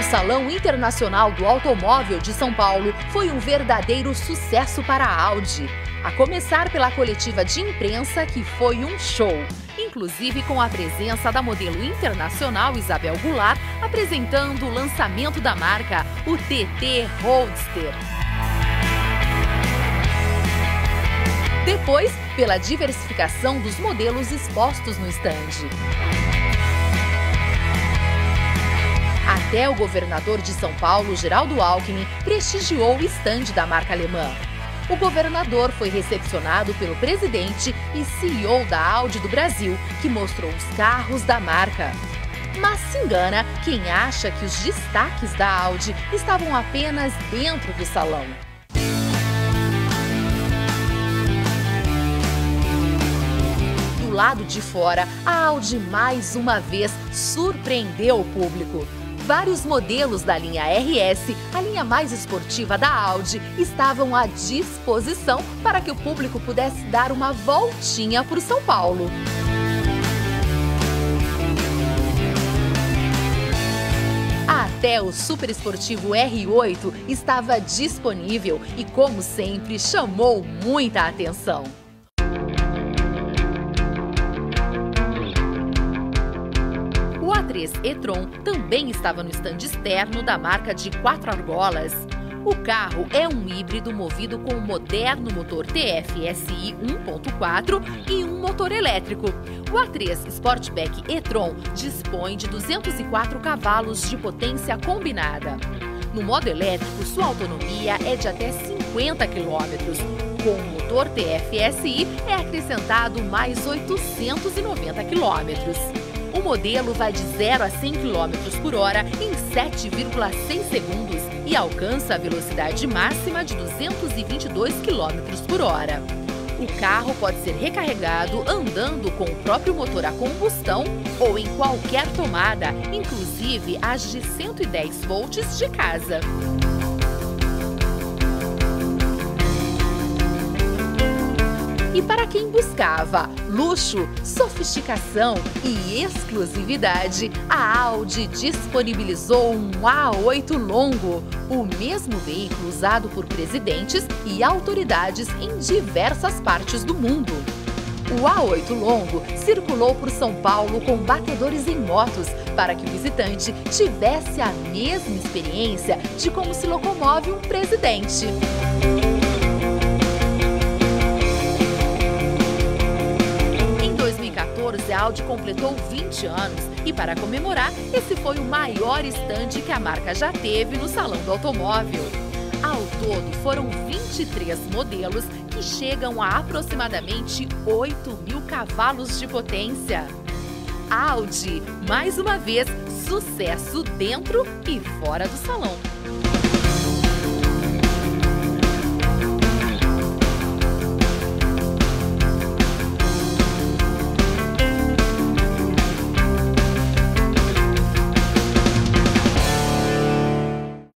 Salão Internacional do Automóvel de São Paulo foi um verdadeiro sucesso para a Audi. A começar pela coletiva de imprensa, que foi um show. Inclusive com a presença da modelo internacional Isabel Goulart, apresentando o lançamento da marca, o TT Roadster. Depois, pela diversificação dos modelos expostos no estande. Até o governador de São Paulo, Geraldo Alckmin, prestigiou o estande da marca alemã. O governador foi recepcionado pelo presidente e CEO da Audi do Brasil, que mostrou os carros da marca. Mas se engana quem acha que os destaques da Audi estavam apenas dentro do salão. Do lado de fora, a Audi mais uma vez surpreendeu o público. Vários modelos da linha RS, a linha mais esportiva da Audi, estavam à disposição para que o público pudesse dar uma voltinha por São Paulo. Até o super esportivo R8 estava disponível e, como sempre, chamou muita atenção. O A3 e-tron também estava no estande externo da marca de 4 argolas. O carro é um híbrido movido com um moderno motor TFSI 1.4 e um motor elétrico. O A3 Sportback e-tron dispõe de 204 cavalos de potência combinada. No modo elétrico, sua autonomia é de até 50 km. Com o motor TFSI é acrescentado mais 890 km. O modelo vai de 0 a 100 km por hora em 7,6 segundos e alcança a velocidade máxima de 222 km por hora. O carro pode ser recarregado andando com o próprio motor a combustão ou em qualquer tomada, inclusive as de 110 volts de casa. E para quem buscava luxo, sofisticação e exclusividade, a Audi disponibilizou um A8 Longo, o mesmo veículo usado por presidentes e autoridades em diversas partes do mundo. O A8 Longo circulou por São Paulo com batedores em motos para que o visitante tivesse a mesma experiência de como se locomove um presidente. A Audi completou 20 anos e, para comemorar, esse foi o maior estande que a marca já teve no Salão do Automóvel. Ao todo, foram 23 modelos que chegam a aproximadamente 8.000 cavalos de potência. Audi, mais uma vez, sucesso dentro e fora do salão.